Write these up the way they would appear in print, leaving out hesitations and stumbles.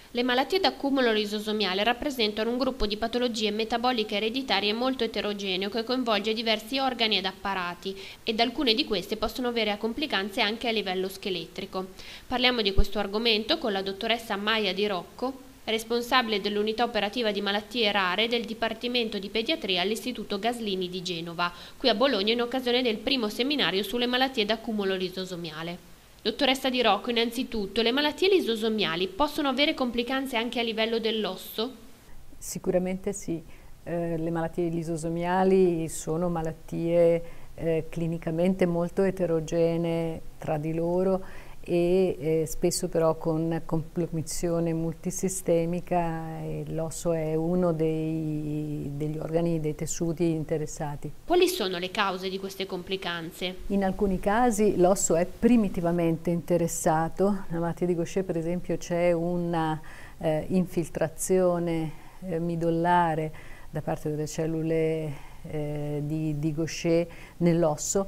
Le malattie d'accumulo lisosomiale rappresentano un gruppo di patologie metaboliche ereditarie molto eterogeneo che coinvolge diversi organi ed apparati ed alcune di queste possono avere complicanze anche a livello scheletrico. Parliamo di questo argomento con la dottoressa Maia Di Rocco, responsabile dell'unità operativa di malattie rare del Dipartimento di Pediatria all'Istituto Gaslini di Genova, qui a Bologna in occasione del primo seminario sulle malattie d'accumulo lisosomiale. Dottoressa Di Rocco, innanzitutto, le malattie lisosomiali possono avere complicanze anche a livello dell'osso? Sicuramente sì. Le malattie lisosomiali sono malattie clinicamente molto eterogenee tra di loro e spesso però con compromissione multisistemica, e l'osso è uno degli organi, dei tessuti interessati. Quali sono le cause di queste complicanze? In alcuni casi l'osso è primitivamente interessato. Nella malattia di Gaucher per esempio c'è una infiltrazione midollare da parte delle cellule di Gaucher nell'osso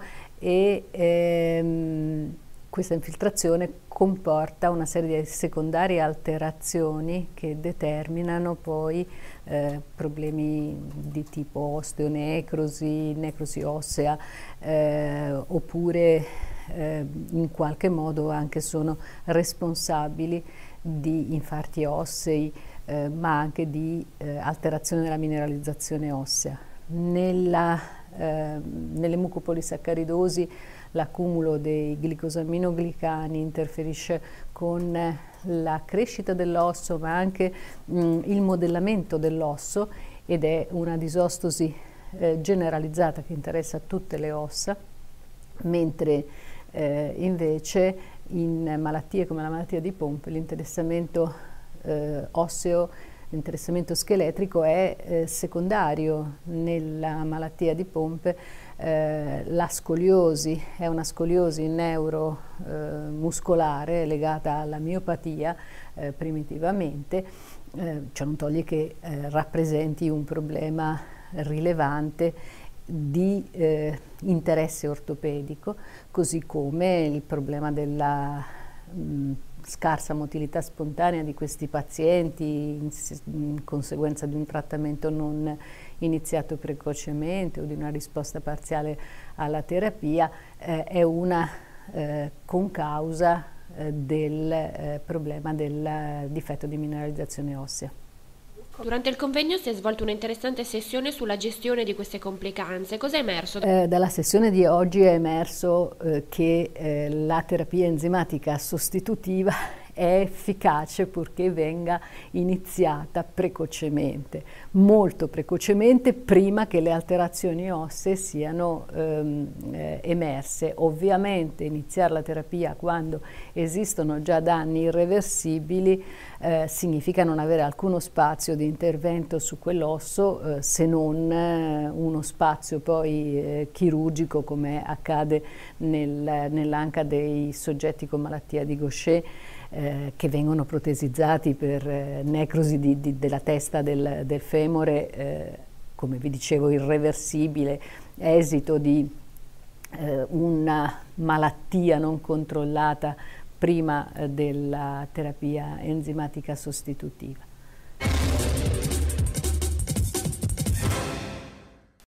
e questa infiltrazione comporta una serie di secondarie alterazioni che determinano poi problemi di tipo osteonecrosi, necrosi ossea, oppure in qualche modo anche sono responsabili di infarti ossei, ma anche di alterazione della mineralizzazione ossea. Nelle mucopolisaccharidosi l'accumulo dei glicosaminoglicani interferisce con la crescita dell'osso, ma anche il modellamento dell'osso, ed è una disostosi generalizzata che interessa tutte le ossa, mentre invece in malattie come la malattia di Pompe l'interessamento osseo, l'interessamento scheletrico è secondario. Nella malattia di Pompe la scoliosi è una scoliosi neuromuscolare legata alla miopatia primitivamente, ciò non toglie che rappresenti un problema rilevante di interesse ortopedico, così come il problema della scarsa motilità spontanea di questi pazienti in conseguenza di un trattamento non iniziato precocemente o di una risposta parziale alla terapia, è una concausa del problema del difetto di mineralizzazione ossea. Durante il convegno si è svolta una interessante sessione sulla gestione di queste complicanze. Cosa è emerso? Dalla sessione di oggi è emerso che la terapia enzimatica sostitutiva è efficace purché venga iniziata precocemente, molto precocemente, prima che le alterazioni ossee siano emerse. Ovviamente iniziare la terapia quando esistono già danni irreversibili significa non avere alcuno spazio di intervento su quell'osso, se non uno spazio poi chirurgico, come accade nell'anca dei soggetti con malattia di Gaucher, che vengono protesizzati per necrosi della testa del femore, come vi dicevo irreversibile, esito di una malattia non controllata prima della terapia enzimatica sostitutiva.